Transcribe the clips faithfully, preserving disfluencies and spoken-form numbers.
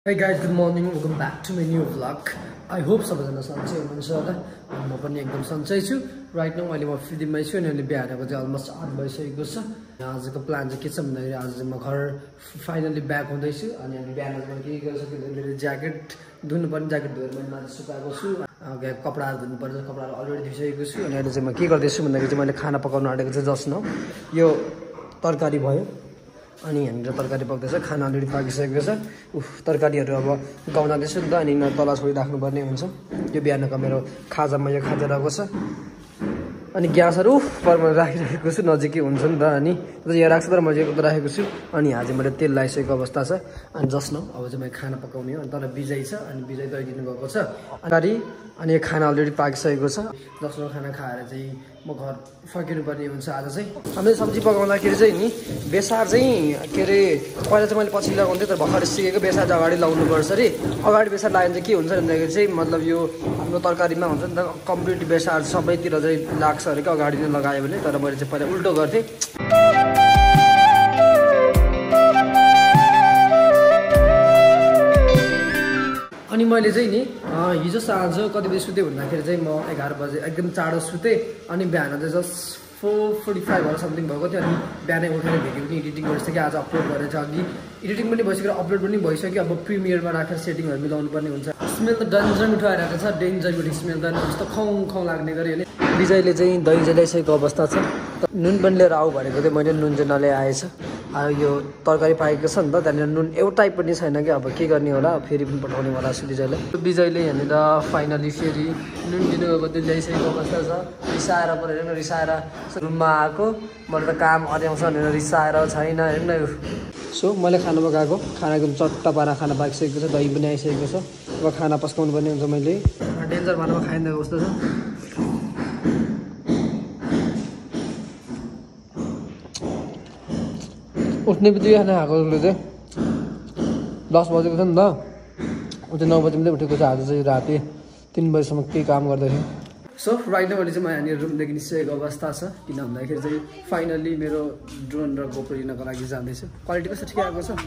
Hey guys, good morning. Welcome back to my new vlog. I hope सबैजना सन्चै हुनुहुन्छ होला. म पनि एकदम सन्चै छु. Right now अहिले म फिल्ममै छु अनि अहिले बिहानको चाहिँ अलमोस्ट आठ बजिसकेको छ. आजको प्लान चाहिँ के छ भन्दाखेरि आज चाहिँ म घर फाइनली ब्याक हुँदैछु अनि अहिले बिहान चाहिँ के गरिसकेँ मेरो ज्याकेट धुनुपर्ने ज्याकेट धोएर मैले माथि सुकाएको छु. कपडाहरू धुनुपर्छ कपडाहरू अलरेडी धुइसकेको छु अनि अहिले चाहिँ म के गर्दैछु भन्दाखेरि चाहिँ मैले खाना पकाउन आँटेको चाहिँ जस्ट नाउ यो तरकारी भयो अनि यहाँनिर तरकारी पक्दैछ खाना अलरेडी पाकिसकेको छ. उफ तरकारीहरू अब गाउनादैछु नि त अनि तल छोडी राख्नुपर्ने हुन्छ. यो बिहानको मेरो खाजामा यो खाजा रहेको छ अनि ग्यासहरू परमा राखिरहेको छु नजिकै हुन्छ नि त अनि यहाँ राख्छु तर म चाहिँ उता राखेको छु अनि यहाँ चाहिँ मैले तेल लगाइसकेको अवस्था छ अनि जस्ट नाउ अब चाहिँ मैले खाना पकाउने हो अनि तर बिजय छ अनि बिजय गइदिनु भएको छ अनि अनि यो खाना अलरेडी पाकिसकेको छ. जस्ट नाउ खाना खाएर चाहिँ म घर फर्किनुपर्ने हुन्छ. आज चाहिँ हामीले सब्जी पकाउँदाखेरि चाहिँ नि बेसार चाहिँ के अरे पहिला चाहिँ मैले पछि लगाउँथेँ तर भर्खर सिकेको बेसार चाहिँ अगाडि लगाउनु पर्छ अरे. अगाडि बेसार लाग्यो चाहिँ के हुन्छ भन्दाखेरि चाहिँ मतलब यो हाम्रो तरकारीमा हुन्छ नि त कम्प्लिट बेसार सबैतिर चाहिँ लाग्छ अरे क्या अगाडि नै लगायो भने. तर मैले चाहिँ पहिला उल्टो गर्थेँ. अनि मैले चाहिँ नि हिजो साँझ कति बजी सुतेँ भन्दाखेरि चाहिँ म एघार बजे एकदम चाँडो सुतेँ अनि बिहान चाहिँ जस्ट फोर फोर्टी फाइभहरू समथिङ भएको थियो अनि बिहानै उठेर भिडियो पनि एडिटिङ गरिसकेँ. आज अपलोड गरेर चाहिँ अघि एडिटिङ पनि भइसक्यो अपलोड पनि भइसक्यो. अब प्रिमियरमा राखेर सेटिङहरू मिलाउनु पर्ने हुन्छ. स्मेल त डेन्जर मिठो आइरहेको छ. डेन्जर मिठो स्मेल त जस्तो खौ खौ लाग्ने गरी होइन. विजयले चाहिँ दही चाहिँ ल्याइसकेको अवस्था छ. नुन पनि लिएर आऊ भनेको चाहिँ मैले नुन चाहिँ नल्याएछ. अब यो तरकारी पाकेको छ नि त त्यहाँनिर नुन एउटै पनि छैन कि अब के गर्ने होला फेरि पनि पठाउने वाला छु विजयलाई. विजयले यहाँनिर फाइनली फेरि नुन दिनुभएको त्यो ल्याइसकेको अवस्था छ. रिसाएर पऱ्यो हेर्नु रिसाएर रुममा आएको मैले त काम अर्याउँछ भनेर रिसाएर छैन हेर्नु. सो मैले खाना पकाएको खाना एकदम चट्टा पारा खाना पाकिसकेको छ. दही पनि आइसकेको छ. अब खाना पस्काउनु पर्ने हुन्छ. मैले डेन्जर भाँडामा खाइदिएको कस्तो छ. उठ्ने बित्तिकै खाना खाएको चाहिँ दस बजेको छ नि त ऊ चाहिँ नौ बजी मात्रै उठेको छ. आज चाहिँ राति तिन बजीसम्म केही काम गर्दैथियो. सो राइट नाउ अहिले चाहिँ म यहाँनिर रुमदेखि निस्केको अवस्था छ. किन भन्दाखेरि चाहिँ फाइनली मेरो ड्रोन र गोप्रो लिनको लागि जाँदैछु. क्वालिटी कस्तो ठिकै आएको छ.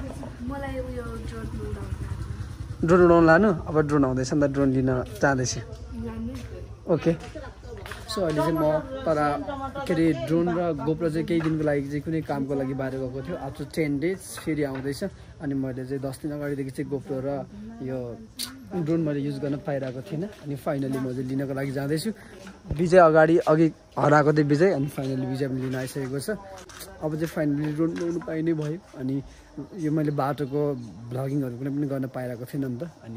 ड्रोन उडाउनु लानु अब ड्रोन आउँदैछ नि त ड्रोन लिन जाँदैछु. ओके सो अहिले चाहिँ म तर के अरे ड्रोन र गोप्रो चाहिँ केही दिनको लागि चाहिँ कुनै कामको लागि बाहिर गएको थियो. आफ्टर टेन डेज फेरि आउँदैछ अनि मैले चाहिँ दस दिन अगाडिदेखि चाहिँ गोप्रो र यो ड्रोन मैले युज गर्न पाइरहेको थिइनँ अनि फाइनली म चाहिँ लिनको लागि जाँदैछु. विजय अगाडि अघि हराएको थियो विजय अनि फाइनली विजय पनि लिन आइसकेको छ. अब चाहिँ फाइनली ड्रोन ल्याउनु पाइने भयो अनि यो मैले बाटोको भ्लगिङहरू कुनै पनि गर्न पाइरहेको थिइनँ नि त. अनि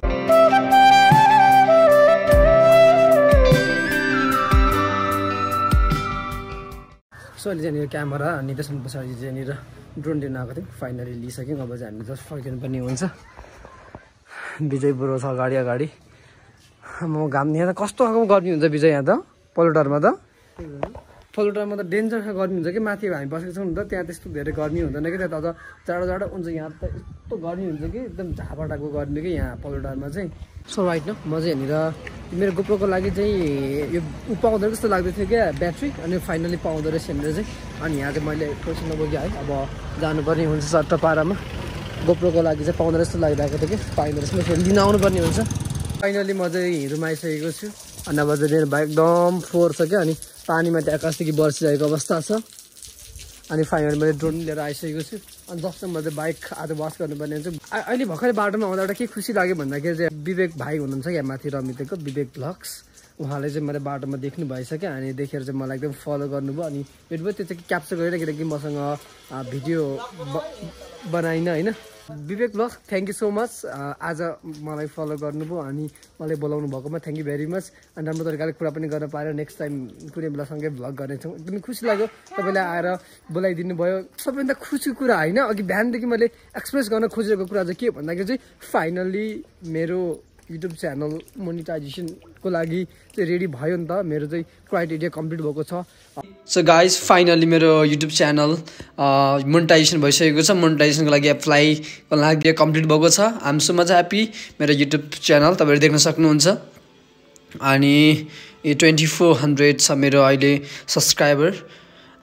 सो अहिले चाहिँ यहाँनिर क्यामेरा अनि त्यसमा पछाडि चाहिँ यहाँनिर ड्रोन लिन आएको थियौँ. फाइनली लिइसक्यौँ. अब चाहिँ हामीले जस्ट फर्किनु पनि हुन्छ. विजय बुढो छ अगाडि अगाडि. म घाम यहाँ त कस्तो खालको गर्मी हुन्छ विजय यहाँ त पल्टरमा त पल्टरमा त डेन्जर खालको गर्मी हुन्छ कि. माथि हामी बसेको छौँ नि त त्यहाँ त्यस्तो धेरै गर्मी हुँदैन कि त्यहाँ त जाडो जाडो हुन्छ. यहाँ त यस्तो गर्मी हुन्छ कि एकदम झापा टाइपको गर्मी कि यहाँ पल्टरमा चाहिँ. सो राइट न म चाहिँ यहाँनिर मेरो गोप्रोको लागि चाहिँ यो पाउँदो जस्तो लाग्दै थियो क्या ब्याट्री अनि फाइनली पाउँदो रहेछ यहाँनिर चाहिँ. अनि यहाँ चाहिँ मैले पैसा नबोकेँ है. अब जानुपर्ने हुन्छ चट्टा पारामा गोप्रोको लागि चाहिँ पाउँदो जस्तो लागिरहेको थियो कि पाइँदो रहेछ. फेरि लिन आउनुपर्ने हुन्छ. फाइनली म चाहिँ हिँडोमा आइसकेको छु अनि अब चाहिँ मेरो बाइक एकदम फोहोर छ क्या अनि पानीमा चाहिँ आकाशदेखि बर्सिरहेको अवस्था छ. अनि फाइनली मैले ड्रोन लिएर आइसकेको छु अनि जस्तो म चाहिँ बाइक आज वास गर्नुपर्ने हुन्छ. अहिले भर्खरै बाटोमा आउँदा एउटा के खुसी लाग्यो भन्दाखेरि चाहिँ विवेक भाइ हुनुहुन्छ यहाँ माथि रमितेको विवेक भ्लग्स. उहाँले चाहिँ मैले बाटोमा देख्नु भएछ क्या अनि देखेर चाहिँ मलाई एकदम फलो गर्नुभयो. अनि भेट भयो त्यो चाहिँ क्याप्चर गरेर किनकि मसँग भिडियो बनाइन होइन. Vivek vlogs thank you so much. आज मलाई फलो गर्नुभयो अनि मलाई बोलाउनु भएकोमा थ्याङ्क यू भेरी मच. अनि राम्रो तरिकाले कुरा पनि गर्न पाएर नेक्स्ट टाइम कुनै बेला सँगै भ्लग गर्नेछौँ. एकदमै खुसी लाग्यो तपाईँले आएर बोलाइदिनु भयो. सबैभन्दा खुसीको कुरा होइन अघि बिहानदेखि मैले एक्सप्रेस गर्न खोजेको कुरा चाहिँ के भन्दाखेरि चाहिँ फाइनल्ली मेरो युट्युब च्यानल मोनिटाइजेसनको लागि चाहिँ रेडी भयो नि त. मेरो चाहिँ क्राइटेरिया कम्प्लिट भएको छ. सो गाइज फाइनली मेरो युट्युब च्यानल मोनिटाइजेसन भइसकेको छ. मोनिटाइजेसनको लागि एप्लाईको लागि कम्प्लिट भएको छ. I am so much happy. मेरो युट्युब च्यानल तपाईँहरू देख्न सक्नुहुन्छ अनि ट्वेन्टी फोर हन्ड्रेड छ मेरो अहिले सब्सक्राइबर.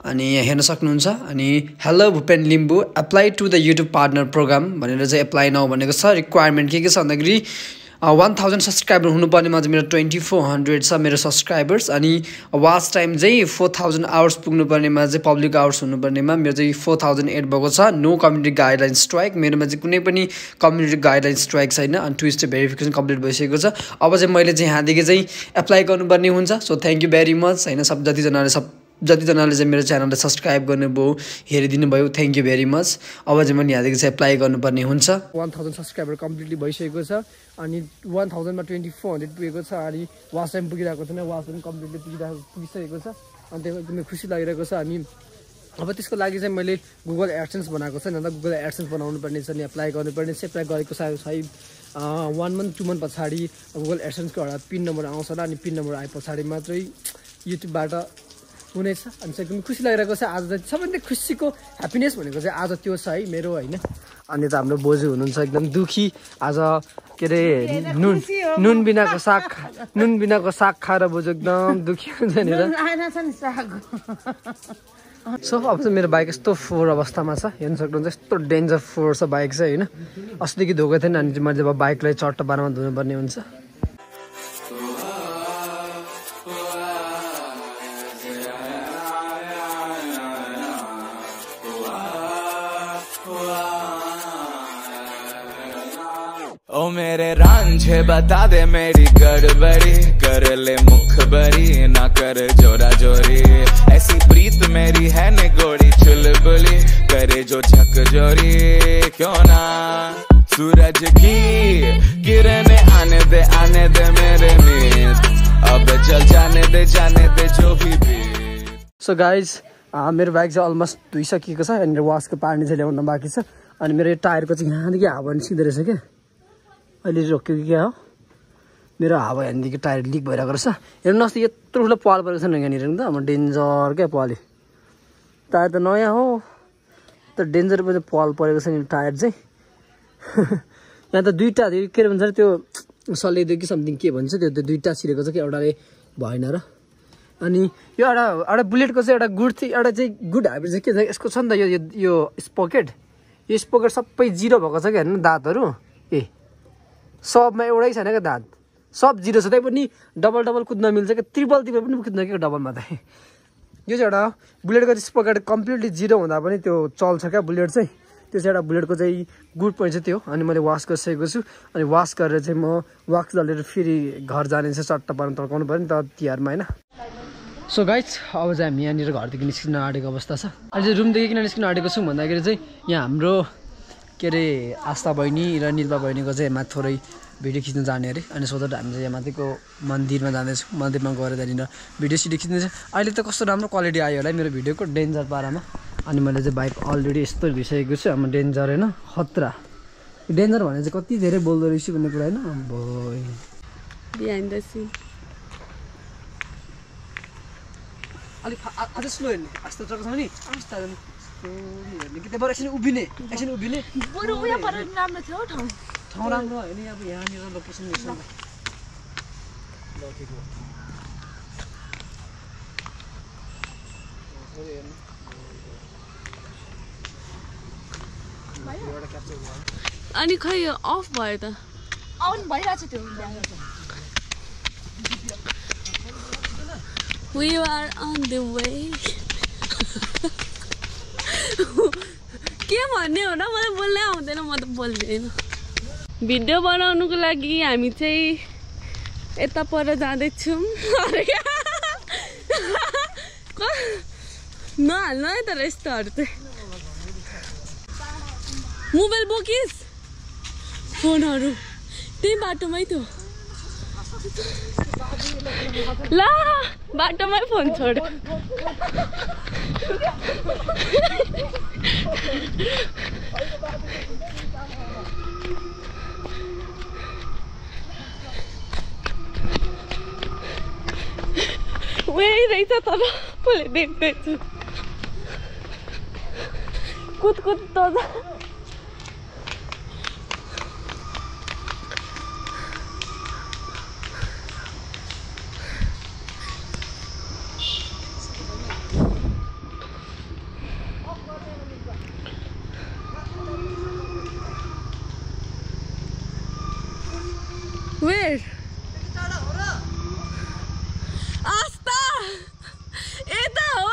अनि यहाँ हेर्न सक्नुहुन्छ अनि hello Bhupen Limbu apply to the YouTube partner program भनेर चाहिँ एप्लाई नाउ भनेको छ रिक्वायरमेन्ट के के छ भन्दाखेरि वन थाउजन्ड सब्सक्राइबर हुनुपर्नेमा चाहिँ मेरो ट्वेन्टी फोर हन्ड्रेड छ मेरो सब्सक्राइबर्स अनि वाच टाइम चाहिँ फोर थाउजन्ड आवर्स पुग्नुपर्नेमा चाहिँ पब्लिक आवर्स हुनुपर्नेमा मेरो चाहिँ फोर थाउजन्ड एट भएको छ नो कम्युनिटी गाइडलाइन स्ट्राइक मेरोमा चाहिँ कुनै पनि कम्युनिटी गाइडलाइन स्ट्राइक छैन अनि टु स्टेप भेरिफिकेसन कम्प्लिट भइसकेको छ अब चाहिँ मैले चाहिँ यहाँदेखि चाहिँ एप्लाई गर्नुपर्ने हुन्छ so thank you very much होइन सब जतिजनाले सब जतिजनाले चाहिँ मेरो च्यानललाई सब्सक्राइब गर्नुभयो हेरिदिनु भयो थ्याङ्क यू भेरी मच अब चाहिँ मैले यहाँदेखि चाहिँ एप्लाई गर्नुपर्ने हुन्छ वान थाउजन्ड सब्सक्राइबर कम्प्लिटली भइसकेको छ अनि वान थाउजन्डमा ट्वेन्टी फोर हन्ड्रेड पुगेको छ अनि वाच टाइम पुगिरहेको छैन वाच टाइम कम्प्लिटली पुगिरहेको पुगिसकेको छ अनि त्यो एकदमै खुसी लागिरहेको छ अनि अब त्यसको लागि चाहिँ मैले गुगल एडसेन्स बनाएको छ नि त गुगल एडसेन्स बनाउनु पर्ने छ अनि एप्लाई गर्नुपर्ने छ एप्लाई गरेको सायद सायद वान मन्थ टू मन्थ पछाडि गुगल एडसेन्सको एउटा पिन नम्बर आउँछ होला अनि पिन नम्बर आए पछाडि मात्रै युट्युबबाट हुनेछ अनि चाहिँ एकदम खुसी लागिरहेको छ आज चाहिँ सबैभन्दा खुसीको ह्याप्पिनेस भनेको चाहिँ आज त्यो छ है मेरो होइन अनि त हाम्रो बोजू हुनुहुन्छ एकदम दुखी आज के अरे नुन नुन बिनाको साग नुन बिनाको साग खाएर बोजू एकदम दुखी हुन्छ नि र सो अब चाहिँ मेरो बाइक यस्तो फोहोर अवस्थामा छ हेर्न सक्नुहुन्छ यस्तो डेन्जर फोहोर छ बाइक चाहिँ होइन अस्तिदेखि धोएको थिएन अनि चाहिँ मैले जब बाइकलाई चट्ट पारामा धुनुपर्ने हुन्छ ओ मेरे रांझे बता दे मेरी गड़बड़ी कर ले मुखबरी ना कर जोरा जोरी ऐसी प्रीत मेरी है निगोड़ी चुलबुली करे जो झकझोरी क्यों ना सूरज की किरणें आने दे आने दे मेरे मीत अब चल जाने दे जाने दे जो भी भी सो गाइज मेरो बाइक चाहिँ अलमोस्ट धुइसकेको छ अनि वासको पानी चाहिँ ल्याउन बाँकी छ अनि मेरो टायरको चाहिँ यहाँदेखि हावा निस्किँदो रहेछ क्या अहिले रोक्यो कि क्या हो मेरो हावा यहाँदेखि टायर लिक भइरहेको रहेछ हेर्नुहोस् त यत्रो ठुलो पाल परेको छ नि यहाँनिर त अब डेन्जर क्या पालि टायर त नयाँ हो त डेन्जर पनि पाल परेको छ नि टायर चाहिँ यहाँ त दुईवटा के अरे भन्छ त्यो सलेदियो कि समथिङ के भन्छ त्यो त दुईवटा छिरेको छ कि एउटाले भएन र अनि यो एउटा एउटा बुलेटको चाहिँ एउटा गुड थिङ एउटा चाहिँ गुड हाइब्रिड चाहिँ के छ यसको छ नि त यो यो स्पोकेट यो स्पोकेट सबै जिरो भएको छ कि हेर्नु दाँतहरू ए सबमा एउटै छैन क्या दाँत सब जिरो छ त्यही पनि डबल डबल कुद्न मिल्छ क्या ट्रिपल ट्रिपल पनि कुद्न क्या डबलमा त यो चाहिँ एउटा बुलेटको स्पोकेट कम्प्लिटली जिरो हुँदा पनि त्यो चल्छ क्या बुलेट चाहिँ त्यो चाहिँ एउटा बुलेटको चाहिँ गुड पोइन्ट चाहिँ त्यो अनि मैले वास गरिसकेको छु अनि वास गरेर चाहिँ म वाक्स दलेर फेरि घर जाने चाहिँ चट्ट पार्नु तर्काउनु पऱ्यो नि त तिहारमा होइन सो गाइज अब चाहिँ हामी यहाँनिर घरदेखि निस्किन आँटेको अवस्था छ अहिले चाहिँ रुमदेखि किन निस्किन आँटेको छौँ भन्दाखेरि चाहिँ यहाँ हाम्रो के अरे आस्था बहिनी र निल्पा बहिनीको चाहिँ यहाँ थोरै भिडियो खिच्न जाने अरे अनि सोधेर हामी चाहिँ यहाँ माथिको मन्दिरमा जाँदैछौँ मन्दिरमा गएर त्यहाँनिर भिडियो सिडियो खिच्दैछ अहिले त कस्तो राम्रो क्वालिटी आयो होला मेरो भिडियोको डेन्जर पारामा अनि मैले चाहिँ बाइक अलरेडी यस्तो धुइसकेको छु अब डेन्जर होइन खतरा डेन्जर भने चाहिँ कति धेरै बोल्दो रहेछु भन्ने कुरा होइन अब बिहाइन्ड द सिन अलिक अझ स्लो हेर्ने आस्ता ट्रक छ नि आस्ता हेर्ने कि त्यहाँबाट एकछिन उभिने एकछिन उभिने बरु उयो पर राम्रो थियो ठाउँ ठाउँ राम्रो होइन अब यहाँनिर लोकेसन हेर्छ अनि खै अफ भयो त अन भइरहेछ त्यो We are on the way. के भन्ने हो र मलाई बोल्नै आउँदैन म त बोल्दैन भिडियो बनाउनुको लागि हामी चाहिँ यता पर जाँदैछौँ नहाल्नु है तर यस्तोहरू चाहिँ मोबाइल बोकिस् फोनहरू त्यही बाटोमै थियो ला बाटोमै फोन छोड्यो उही रहेछ तर मैले देख्दैछु कुद कुद त Where? Asta! Eta ho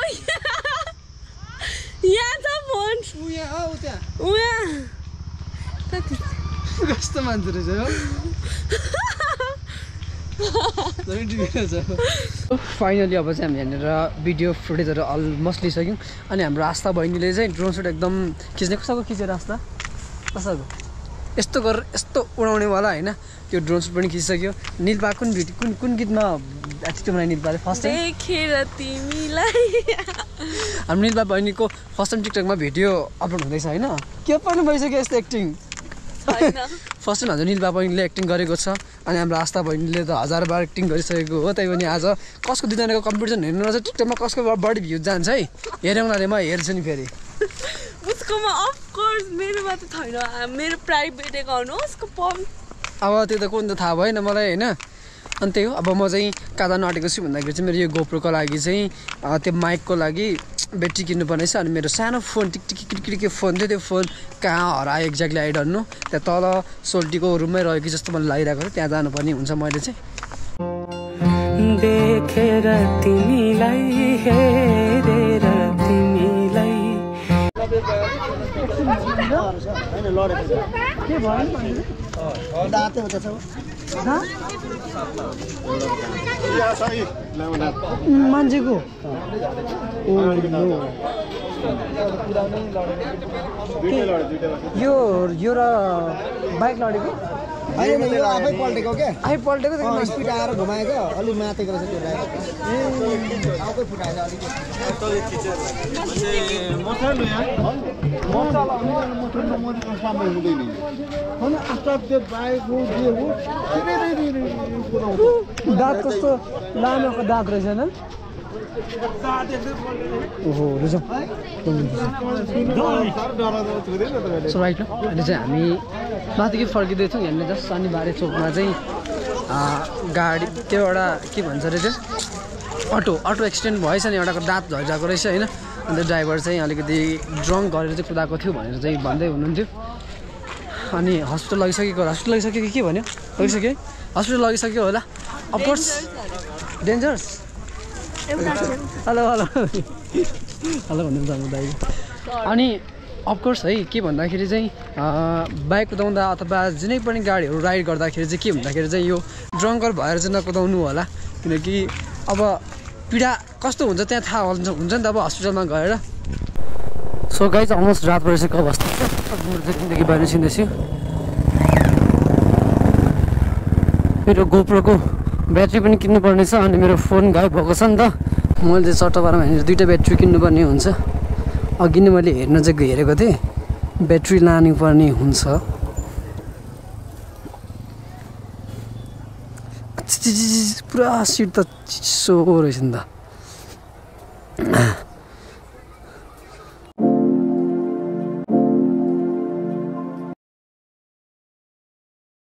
यहाँ छ फोन यहाँ आऊ त्यहाँ उहाँ कति कस्तो मान्छे रहेछ हो फाइनली अब चाहिँ हामी यहाँनिर भिडियो फुटेजहरू अलमोस्ट लिइसक्यौँ अनि हाम्रो आस्था बहिनीले चाहिँ ड्रोन सुट एकदम खिच्ने कसैको खिचेर आस्था कसैको यस्तो गरेर यस्तो उडाउनेवाला होइन त्यो ड्रोन सुट पनि खिचिसक्यो निलपा कुन भिडियो कुन कुन गीतमा एटिट्युड बनायो निलपाले फर्स्ट टाइम देखेर तिमीलाई हाम्रो निलपा बहिनीको फर्स्ट टाइम टिकटकमा भिडियो अपलोड हुँदैछ होइन के पनि भइसक्यो यस्तो एक्टिङ फर्स्ट टाइम हाम्रो निलपा बहिनीले एक्टिङ गरेको छ अनि हाम्रो आस्था बहिनीले त हजार बार एक्टिङ गरिसकेको हो त्यही पनि आज कसको दुईजनाको कम्पिटिसन हेर्नु रहेछ टिकटकमा कसको बढी भ्युज जान्छ है हेरौँ न म हेर्छु नि फेरि उसकोमा अफकोर्स मेरोमा त छैन मेरो प्राइभेट एकाउन्ट हो उसको पम्प अब त्यो त कुन त थाहा भएन मलाई होइन अनि त्यही हो अब म चाहिँ कहाँ जानु आँटेको छु भन्दाखेरि चाहिँ मेरो यो गोप्रोको लागि चाहिँ त्यो माइकको लागि ब्याट्री किन्नुपर्ने छ अनि मेरो सानो फोन टिक टिक टिक फोन थियो त्यो फोन कहाँ हरायो एक्ज्याक्टली आइडन्नु त्यहाँ तल सोल्टीको रुममै रहेको जस्तो मलाई लागिरहेको थियो त्यहाँ जानुपर्ने हुन्छ मैले चाहिँ देखेर तिमीलाई हेरेर तिमीलाई मान्छेको यो यो र बाइक लडेको होइन यो आफै पल्टेको क्या आफै पल्टेको स्पिड आएर घुमाएको अलिक मातेको रहेछ त्यो ड्राइभर आफै फुटाएर दाँत कस्तो लामोको दाँत रहेछ होइन ओहो रहेछ राइट न अहिले चाहिँ हामी माथिकै फर्किँदैछौँ यहाँनिर जस्ट शनिबारे चोकमा चाहिँ गाडी त्यो एउटा के भन्छ अरे त्यो अटो अटो एक्सिडेन्ट भएछ नि एउटाको दाँत झर्जाएको रहेछ होइन अन्त ड्राइभर चाहिँ अलिकति ड्रङ्क गरेर चाहिँ कुदाएको थियो भनेर चाहिँ भन्दै हुनुहुन्थ्यो अनि हस्पिटल लगिसकेको होला हस्पिटल लगिसक्यो कि के भन्यो लगिसक्यो हस्पिटल लगिसक्यो होला of course dangerous hello hello hello भन्नु दाइ अनि अफकोर्स है के भन्दाखेरि चाहिँ बाइक कुदाउँदा अथवा जुनै पनि गाडीहरू राइड गर्दाखेरि चाहिँ के भन्दाखेरि चाहिँ यो ड्रङ्कर भएर चाहिँ नकुदाउनु होला किनकि अब पीडा कस्तो हुन्छ त्यहाँ थाहा हुन्छ हुन्छ नि त अब हस्पिटलमा गएर सो गाइज अलमोस्ट रात परिसकेको अवस्था छ जिन्दगी बाहिर छिन्दैछु मेरो गोप्रोको ब्याट्री पनि किन्नुपर्ने छ अनि मेरो फोन गायब भएको छ नि त मैले चाहिँ सट्टाबारमा हेरेर दुईवटा ब्याट्री किन्नुपर्ने हुन्छ अघि नै मैले हेर्न चाहिँ हेरेको थिएँ ब्याट्री लानुपर्ने हुन्छ पुरा सिट त चिसो रहेछ नि त